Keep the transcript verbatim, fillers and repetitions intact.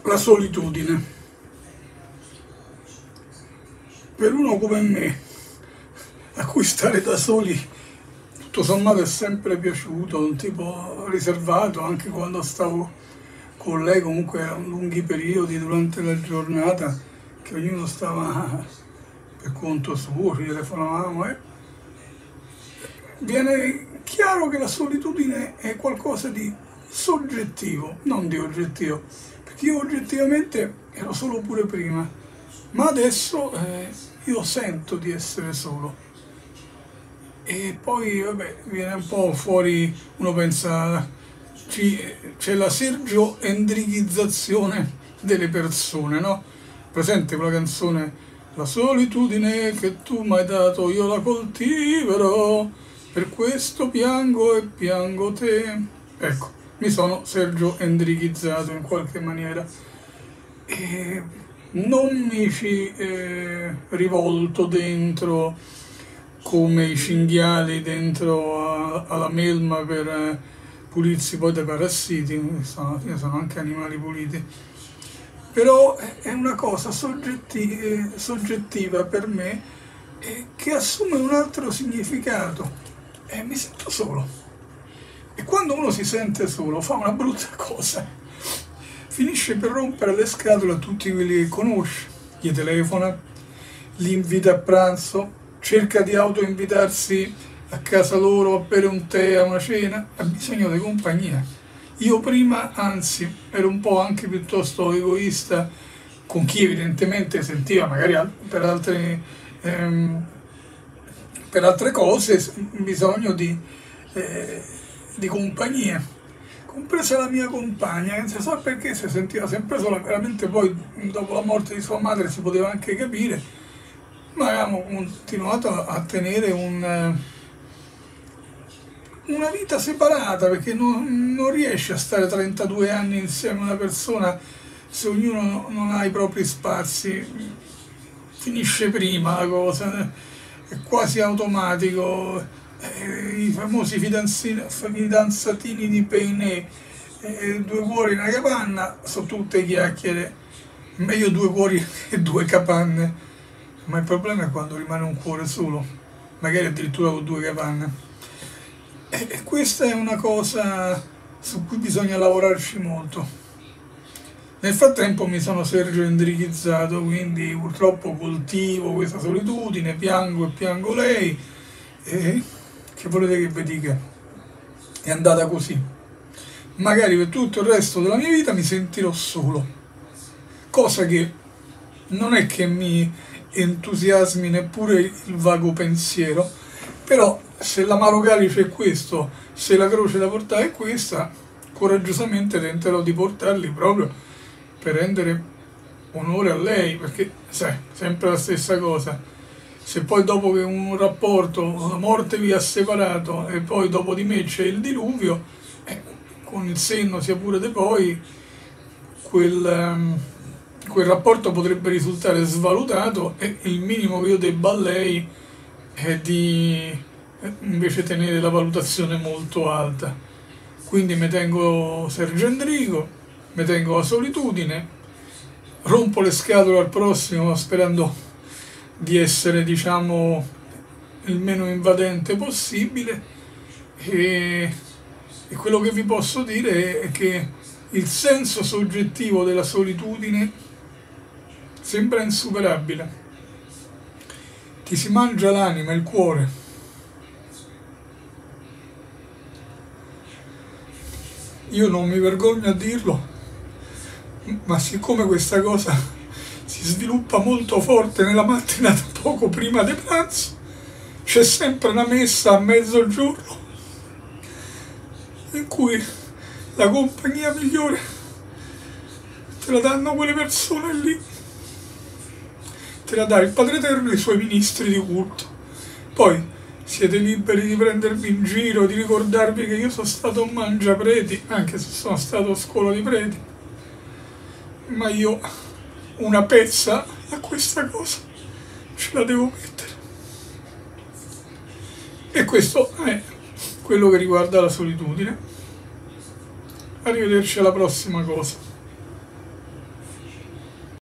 La solitudine. Per uno come me, a cui stare da soli tutto sommato è sempre piaciuto, un tipo riservato, anche quando stavo con lei, comunque erano lunghi periodi durante la giornata che ognuno stava per conto suo, ci telefonavamo, e viene chiaro che la solitudine è qualcosa di soggettivo, non di oggettivo, perché io oggettivamente ero solo pure prima, ma adesso eh, io sento di essere solo. E poi vabbè, viene un po' fuori, uno pensa, c'è la Sergio Endrichizzazione delle persone, no? Presente quella canzone, la solitudine che tu mi hai dato io la coltiverò, per questo piango e piango te. Ecco, mi sono Sergio Endrichizzato in qualche maniera. E non mi ci eh, rivolto dentro come i cinghiali dentro a, alla melma per eh, pulirsi poi dai parassiti, alla fine sono anche animali puliti. Però è una cosa soggetti, eh, soggettiva per me eh, che assume un altro significato. E mi sento solo. E quando uno si sente solo fa una brutta cosa. Finisce per rompere le scatole a tutti quelli che conosce, gli telefona, li invita a pranzo, cerca di autoinvitarsi a casa loro a bere un tè, a una cena, ha bisogno di compagnia. Io prima, anzi, ero un po' anche piuttosto egoista con chi evidentemente sentiva magari per altre, ehm, per altre cose bisogno di, eh, di compagnia. Compresa la mia compagna, che non si sa perché si sentiva sempre sola, veramente poi dopo la morte di sua madre si poteva anche capire, ma avevamo continuato a tenere un, una vita separata, perché non, non riesce a stare trentadue anni insieme a una persona se ognuno non ha i propri spazi, finisce prima la cosa, è quasi automatico. I famosi fidanzatini di Peinè, eh, due cuori e una capanna, sono tutte chiacchiere, meglio due cuori e due capanne, ma il problema è quando rimane un cuore solo, magari addirittura con due capanne. E, e questa è una cosa su cui bisogna lavorarci molto. Nel frattempo mi sono Sergio Endrichizzato, quindi purtroppo coltivo questa solitudine, piango e piango lei, e che volete che vi dica? È andata così. Magari per tutto il resto della mia vita mi sentirò solo, cosa che non è che mi entusiasmi neppure il vago pensiero, però se l'amaro calice è questo, se la croce da portare è questa, coraggiosamente tenterò di portarli proprio per rendere onore a lei, perché sai, sempre la stessa cosa. Se poi dopo che un rapporto, la morte vi ha separato e poi dopo di me c'è il diluvio, eh, con il senno sia pure di poi, quel, um, quel rapporto potrebbe risultare svalutato e il minimo che io debba a lei è di invece tenere la valutazione molto alta. Quindi mi tengo Sergio Endrico, mi tengo la solitudine, rompo le scatole al prossimo sperando di essere, diciamo, il meno invadente possibile, e, e quello che vi posso dire è che il senso soggettivo della solitudine sembra insuperabile, ti si mangia l'anima, il cuore. Io non mi vergogno a dirlo, ma siccome questa cosa si sviluppa molto forte nella mattinata poco prima del pranzo, c'è sempre una messa a mezzogiorno in cui la compagnia migliore te la danno quelle persone lì, te la dà il Padre Eterno e i suoi ministri di culto. Poi siete liberi di prendervi in giro, di ricordarvi che io sono stato un mangiapreti, anche se sono stato a scuola di preti, ma io una pezza a questa cosa ce la devo mettere. E questo è quello che riguarda la solitudine. Arrivederci alla prossima cosa.